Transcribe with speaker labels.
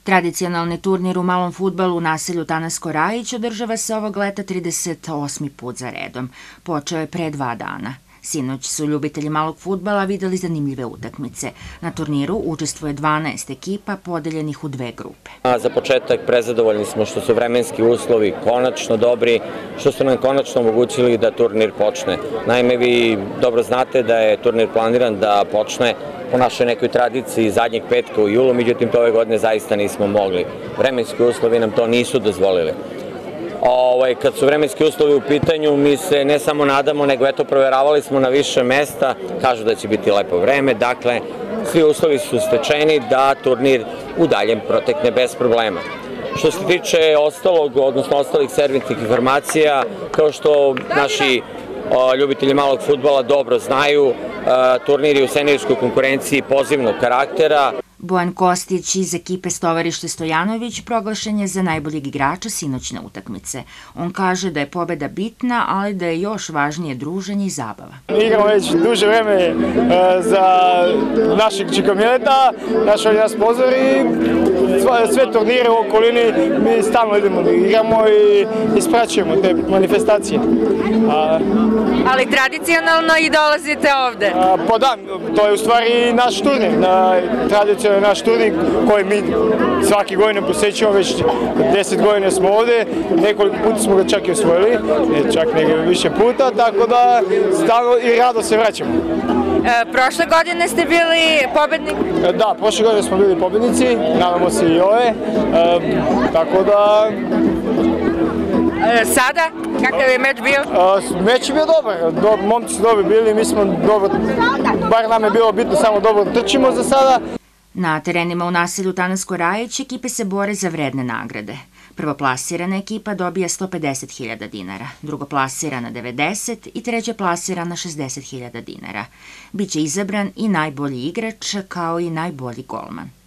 Speaker 1: Tradicionalni turnir u malom fudbalu u naselju Tanasko Rajić održava se ovog leta 38. put za redom. Počeo je pre 2 dana. Sinoć su ljubitelji malog fudbala videli zanimljive utakmice. Na turniru učestvuje 12 ekipa podeljenih u 2 grupe.
Speaker 2: Za početak prezadovoljni smo što su vremenski uslovi konačno dobri, što su nam konačno omogućili da turnir počne. Naime, vi dobro znate da je turnir planiran da počne po našoj nekoj tradiciji zadnjeg petka u julu, međutim to ove godine zaista nismo mogli. Vremenski uslovi nam to nisu dozvolili. Kad su vremenski uslovi u pitanju, mi se ne samo nadamo, nego eto proveravali smo na više mesta, kažu da će biti lepo vreme, dakle svi uslovi su stečeni da turnir u daljem protekne bez problema. Što se tiče ostalih servisnih informacija, kao što naši ljubitelji malog fudbala dobro znaju, turnir je u seniorskoj konkurenciji pozivnog karaktera.
Speaker 1: Bojan Kostić iz ekipe Stovarište Stojanović proglašen je za najboljeg igrača sinoćne utakmice. On kaže da je pobeda bitna, ali da je još važnije druženje i zabava.
Speaker 3: Igramo već duže vreme za našeg Čikomileta, naš sponsor i sve turnire u okolini mi stalno idemo da igramo i ispraćujemo te manifestacije.
Speaker 4: Ali tradicionalno i dolazite ovde?
Speaker 3: Pa da, to je u stvari naš turnir, tradicionalno naš turnir koji mi svake godine posećamo, već 10 godina smo ovde, nekoliko puta smo ga čak i osvojili, čak više puta, tako da stalno i rado se vraćamo.
Speaker 4: Prošle godine ste bili pobednik?
Speaker 3: Da, prošle godine smo bili pobednici, nadamo se i ove, tako da...
Speaker 4: Sada? Kakav je meč bio?
Speaker 3: Meč je bio dobar, momci su dobri bili, mi smo dobro, bar nam je bilo bitno samo dobro trčimo za sada.
Speaker 1: Na terenima u naselju Tanasko Rajić ekipe se bore za vredne nagrade. Prvoplasirana ekipa dobija 150.000 dinara, drugoplasirana 90 i trećeplasirana 60.000 dinara. Biće izabran i najbolji igrač kao i najbolji golman.